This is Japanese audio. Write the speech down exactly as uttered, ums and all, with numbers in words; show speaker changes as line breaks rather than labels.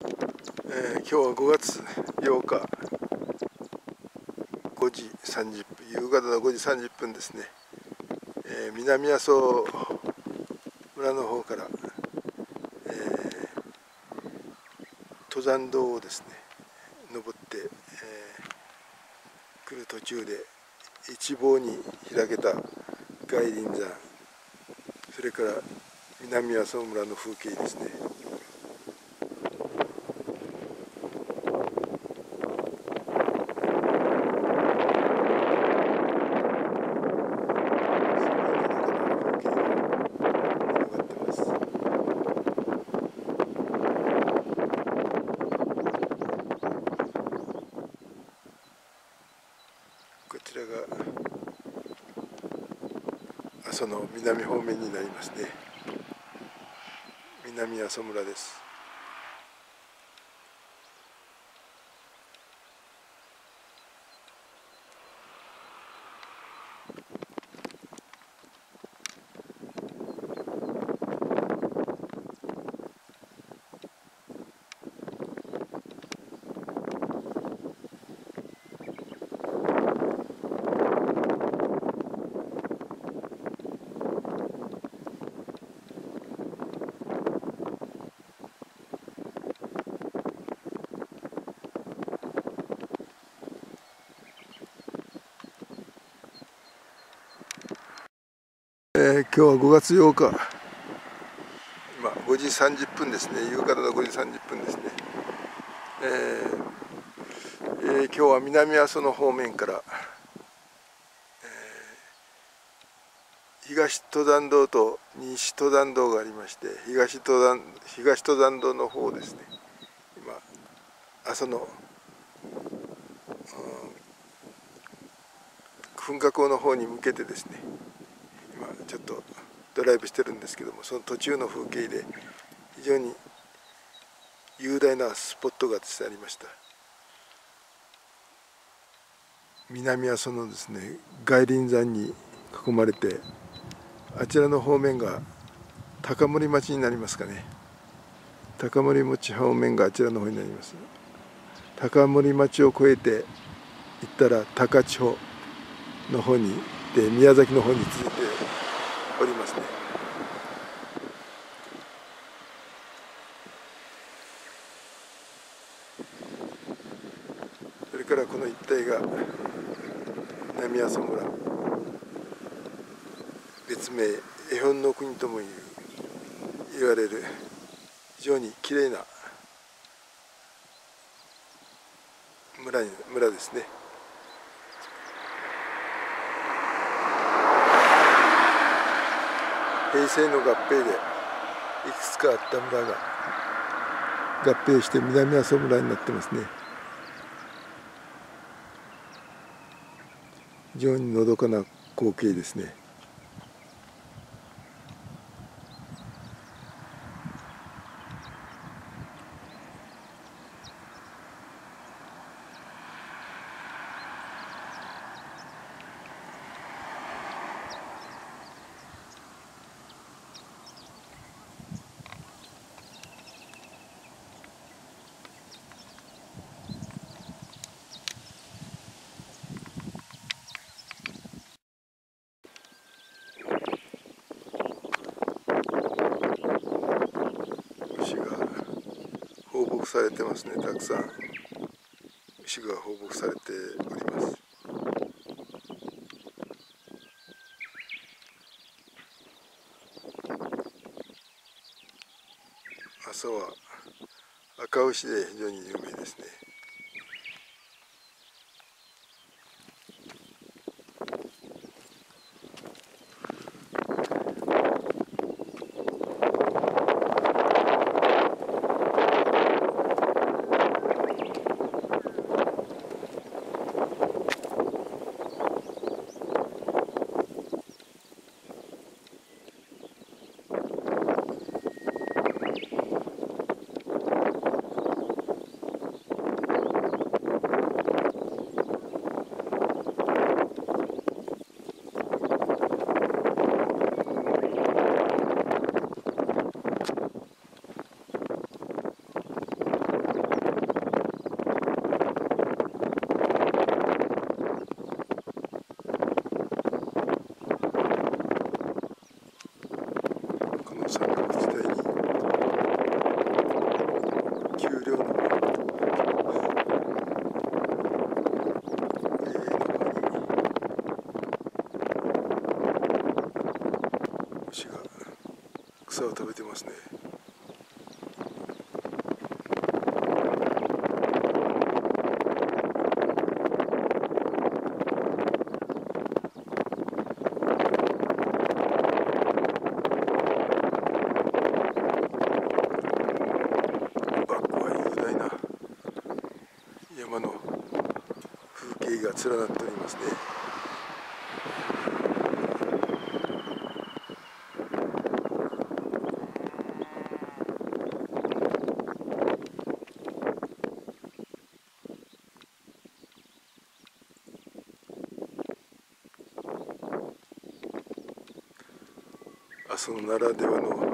えー、今日はごがつようかごじさんじゅっぷん、夕方のごじさんじゅっぷんですね。えー、南阿蘇村の方から、えー、登山道をですね登って、えー、来る途中で一望に開けた外輪山、それから南阿蘇村の風景ですね。こちらが阿蘇の南方面になりますね。南阿蘇村です。えー、今日はごがつようか、今ごじさんじゅっぷんですね。夕方のごじさんじゅっぷんですね。えーえー、今日は南阿蘇の方面から、えー、東登山道と西登山道がありまして、東登山東登山道の方ですね。今阿蘇の、うん、噴火口の方に向けてですね、今ちょっとドライブしてるんですけども、その途中の風景で非常に雄大なスポットがですねありました。南阿蘇のですね外輪山に囲まれて、あちらの方面が高森町になりますかね。高森町方面があちらの方になります。高森町を越えて行ったら高千穂の方にで宮崎の方に続いておりますね。それからこの一帯が南阿蘇村、別名絵本の国ともいう言われる非常にきれいな村に村ですね。平成の合併でいくつかあった村が合併して南阿蘇村になってますね。非常にのどかな光景ですね。牛が放牧されてますね。たくさん牛が放牧されております。阿蘇は赤牛で非常に有名ですね。 丘陵の上の方に牛が草を食べてますね。山の風景が連なっておりますね。阿蘇ならではの